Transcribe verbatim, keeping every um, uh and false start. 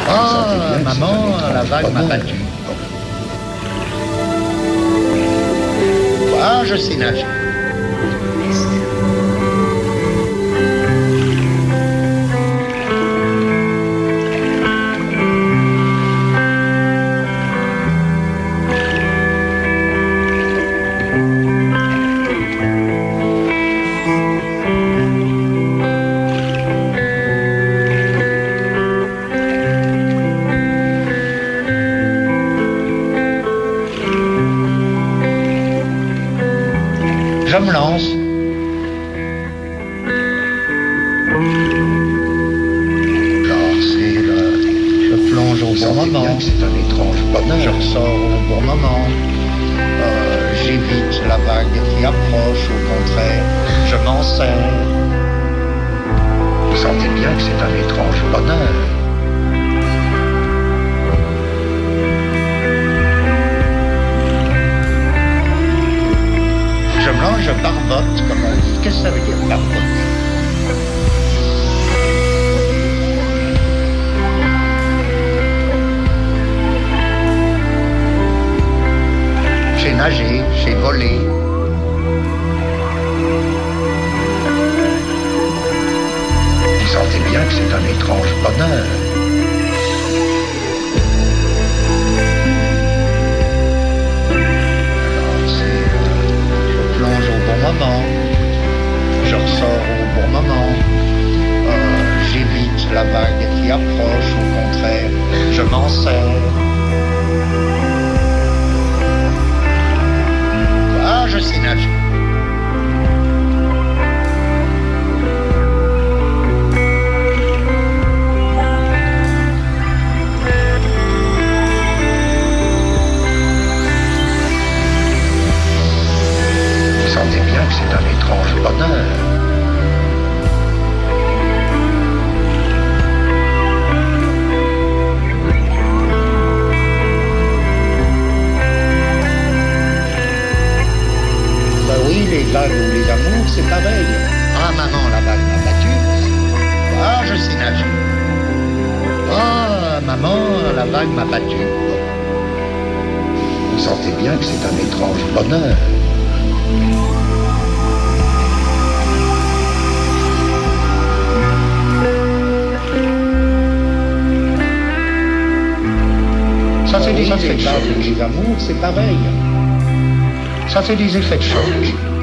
Ah, maman, la vague m'a battu. Ah, je sais nager. Je me lance. Alors c'est le... Je plonge au bon moment. C'est un étrange bonheur. Je ressors au bon moment. Euh, J'évite la vague qui approche. Au contraire, je m'en sers. Vous sentez bien que c'est un étrange bonheur. Je mange, je barbote, comme on dit. Qu'est-ce que ça veut dire, barboter? J'ai nagé, j'ai volé. Vous sentez bien que c'est un étrange bonheur. Moment. Je ressors au bon moment. Euh, J'évite la vague qui approche, au contraire, je m'en sers. Ah, je sais nager. Vous sentez bien que c'est un étrange bonheur. Ben oui, les vagues ou les amours, c'est pareil. Ah, maman, la vague m'a battu. Ah, je sais nager. Ah, maman, la vague m'a battu. Vous sentez bien que c'est un étrange bonheur. Ça fait des effets de choc. Les amours, c'est pareil. Ça fait des effets de choc.